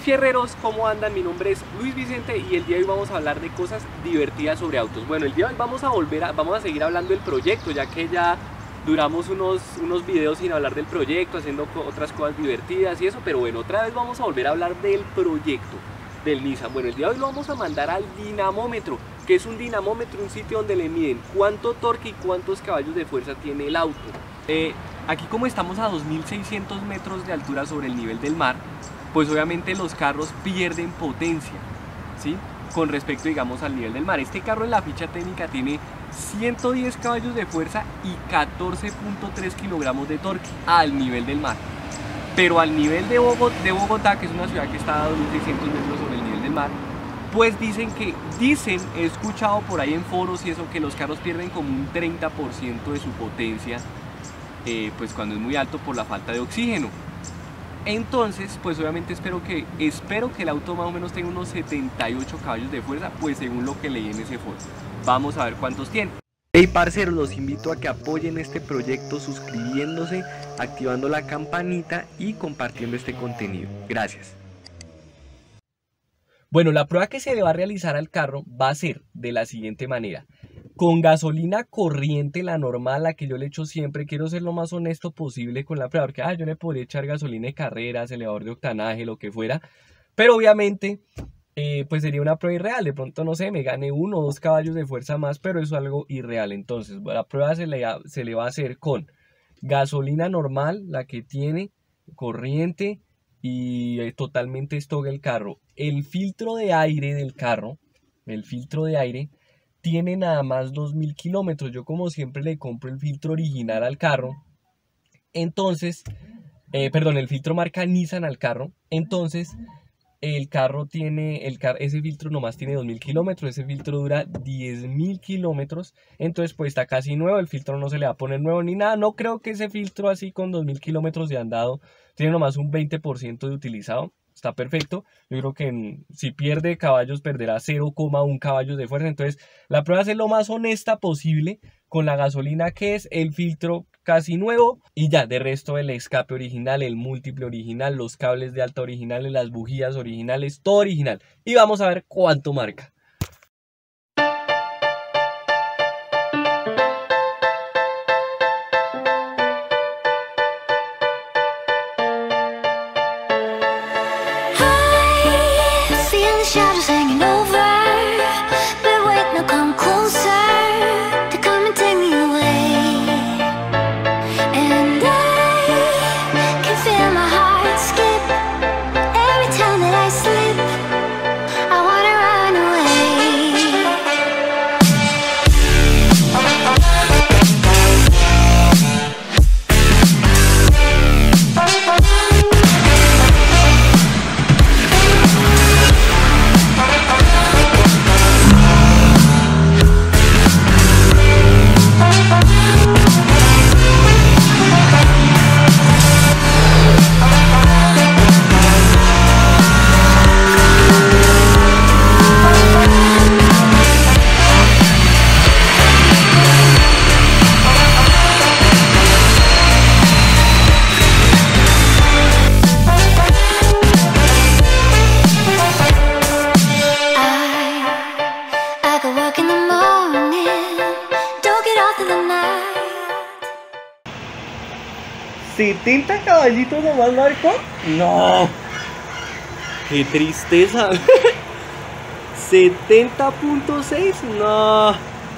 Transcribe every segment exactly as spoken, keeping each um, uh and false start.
Fierreros, ¿cómo andan? Mi nombre es Luis Vicente y el día de hoy vamos a hablar de cosas divertidas sobre autos. Bueno, el día de hoy vamos a volver a, vamos a seguir hablando del proyecto, ya que ya duramos unos, unos videos sin hablar del proyecto, haciendo otras cosas divertidas y eso, pero bueno, otra vez vamos a volver a hablar del proyecto del Nissan. Bueno, el día de hoy lo vamos a mandar al dinamómetro, que es un dinamómetro, un sitio donde le miden cuánto torque y cuántos caballos de fuerza tiene el auto. Eh, aquí como estamos a dos mil seiscientos metros de altura sobre el nivel del mar, pues obviamente los carros pierden potencia, ¿sí? Con respecto, digamos, al nivel del mar. Este carro en la ficha técnica tiene ciento diez caballos de fuerza y catorce punto tres kilogramos de torque al nivel del mar. Pero al nivel de Bogotá, de Bogotá, que es una ciudad que está a dos mil seiscientos metros sobre el nivel del mar, pues dicen que, dicen, he escuchado por ahí en foros y eso, que los carros pierden como un treinta por ciento de su potencia, eh, pues cuando es muy alto por la falta de oxígeno. Entonces, pues obviamente espero que, espero que el auto más o menos tenga unos setenta y ocho caballos de fuerza, pues según lo que leí en ese foro. Vamos a ver cuántos tiene. Hey parceros, los invito a que apoyen este proyecto suscribiéndose, activando la campanita y compartiendo este contenido. Gracias. Bueno, la prueba que se le va a realizar al carro va a ser de la siguiente manera. Con gasolina corriente, la normal, la que yo le echo siempre, quiero ser lo más honesto posible con la prueba, porque ah, yo le podría echar gasolina de carrera, acelerador de octanaje, lo que fuera, pero obviamente eh, pues sería una prueba irreal. De pronto, no sé, me gane uno o dos caballos de fuerza más, pero eso es algo irreal. Entonces la prueba se le, se le va a hacer con gasolina normal, la que tiene, corriente y eh, totalmente stock el carro. El filtro de aire del carro, el filtro de aire tiene nada más dos mil kilómetros. Yo como siempre le compro el filtro original al carro. Entonces, eh, perdón, el filtro marca Nissan al carro. Entonces, el carro tiene, el car ese filtro nomás tiene dos mil kilómetros. Ese filtro dura diez mil kilómetros. Entonces, pues está casi nuevo. El filtro no se le va a poner nuevo ni nada. No creo que ese filtro así con dos mil kilómetros de andado tiene nomás un veinte por ciento de utilizado. Está perfecto. Yo creo que en, si pierde caballos perderá cero coma uno caballos de fuerza. Entonces la prueba es lo más honesta posible con la gasolina, que es el filtro casi nuevo, y ya de resto el escape original, el múltiple original, los cables de alta originales, las bujías originales, todo original. Y vamos a ver cuánto marca. Shadows hanging over, but wait, now come closer to come and take me away. And I can feel my heart skip every time that I slip. I wanna run ¿setenta caballitos nomás marcó? No, qué tristeza. setenta punto seis, no.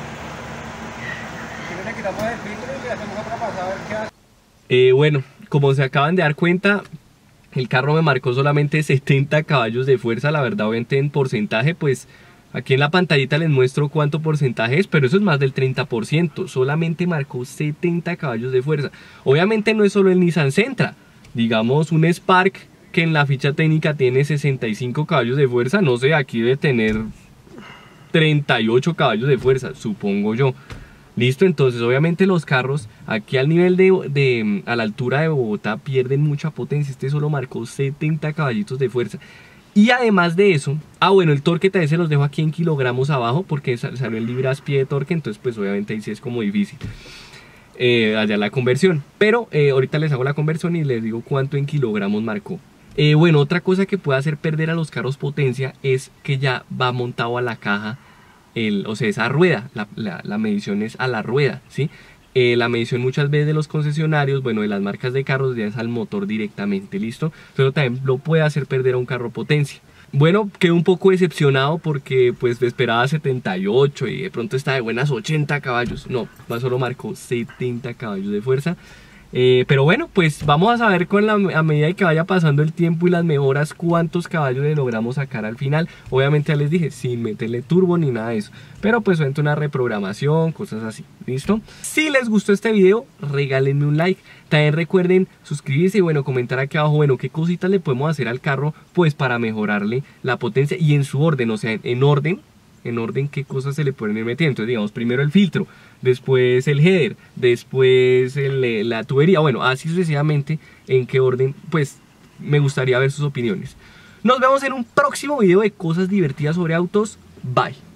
Eh, bueno, como se acaban de dar cuenta, el carro me marcó solamente setenta caballos de fuerza. La verdad, obviamente en porcentaje, pues aquí en la pantallita les muestro cuánto porcentaje es, pero eso es más del treinta por ciento. Solamente marcó setenta caballos de fuerza. Obviamente no es solo el Nissan Sentra. Digamos un Spark que en la ficha técnica tiene sesenta y cinco caballos de fuerza. No sé, aquí debe tener treinta y ocho caballos de fuerza, supongo yo. Listo, entonces obviamente los carros aquí al nivel de, de a la altura de Bogotá pierden mucha potencia. Este solo marcó setenta caballitos de fuerza. Y además de eso, ah bueno, el torque también se los dejo aquí en kilogramos abajo, porque salió el libras-pie de torque, entonces pues obviamente ahí sí es como difícil eh, allá la conversión. Pero eh, ahorita les hago la conversión y les digo cuánto en kilogramos marcó. Eh, bueno, otra cosa que puede hacer perder a los carros potencia es que ya va montado a la caja, el, o sea, esa rueda, la, la, la medición es a la rueda, ¿sí? Eh, la medición muchas veces de los concesionarios, bueno, de las marcas de carros ya es al motor directamente, ¿listo? Pero también lo puede hacer perder a un carro potencia. Bueno, quedé un poco decepcionado porque pues esperaba setenta y ocho y de pronto está de buenas ochenta caballos. No, solo marcó setenta caballos de fuerza. Eh, pero bueno, pues vamos a saber con la, a medida que vaya pasando el tiempo y las mejoras cuántos caballos le logramos sacar al final. Obviamente ya les dije, sin meterle turbo ni nada de eso, pero pues obviamente una reprogramación, cosas así, ¿listo? Si les gustó este video, regálenme un like. También recuerden suscribirse y bueno, comentar aquí abajo, bueno, qué cositas le podemos hacer al carro pues para mejorarle la potencia y en su orden, o sea, en orden en orden qué cosas se le pueden ir metiendo. Entonces digamos, primero el filtro, después el header, después el, la tubería, bueno, así sucesivamente, en qué orden, pues me gustaría ver sus opiniones. Nos vemos en un próximo video de cosas divertidas sobre autos. Bye.